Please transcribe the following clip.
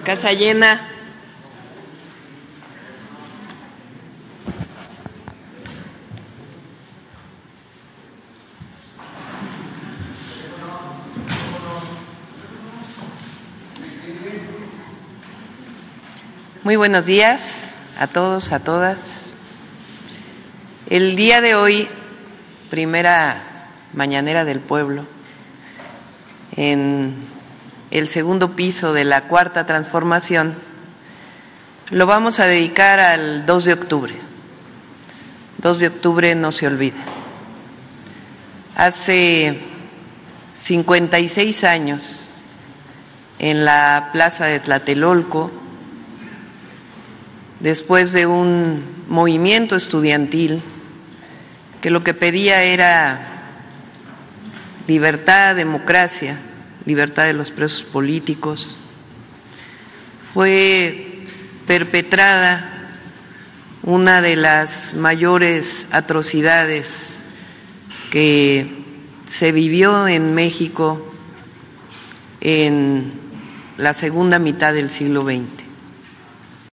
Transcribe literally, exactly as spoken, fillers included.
Casa llena. Muy buenos días a todos, a todas. El día de hoy, primera mañanera del pueblo, en el segundo piso de la Cuarta Transformación, lo vamos a dedicar al dos de octubre. dos de octubre no se olvida. Hace cincuenta y seis años, en la plaza de Tlatelolco, después de un movimiento estudiantil que lo que pedía era libertad, democracia, libertad de los presos políticos, fue perpetrada una de las mayores atrocidades que se vivió en México en la segunda mitad del siglo veinte.